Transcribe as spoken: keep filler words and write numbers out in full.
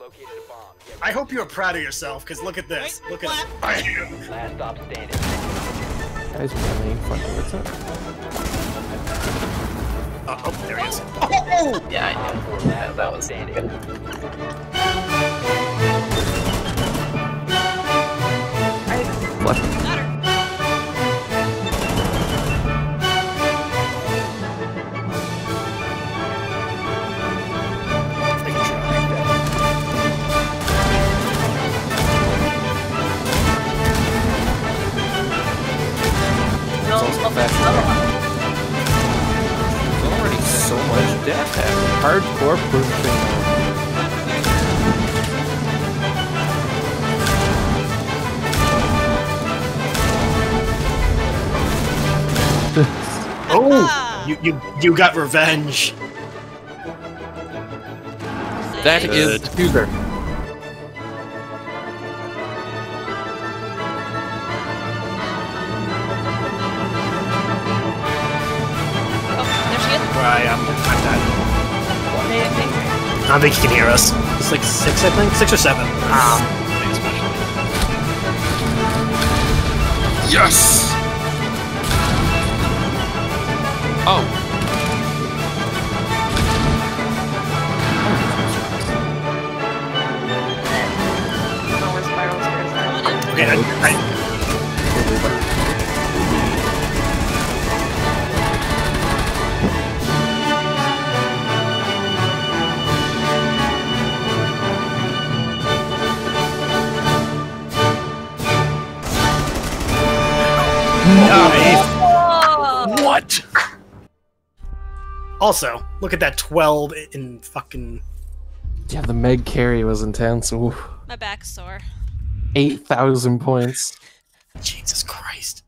I hope you're proud of yourself, because look at this. Look at it. Last stop standing. Guys, really fucking what's up? Uh, oh, there he is. Oh! Yeah, I know. Yeah, that was standing. What? No, There's already so much death happening. Hardcore pushing. Oh! You, you, you got revenge. That Good. is Tuber. Where I am. I'm dead. I don't think he can hear us. It's like six, I think? Six or seven. Ah. Yes! Oh. Okay, I, I, Nice. What? Also, look at that twelve in fucking. Yeah, the Meg carry was intense. Ooh. My back's sore. eight thousand points. Jesus Christ.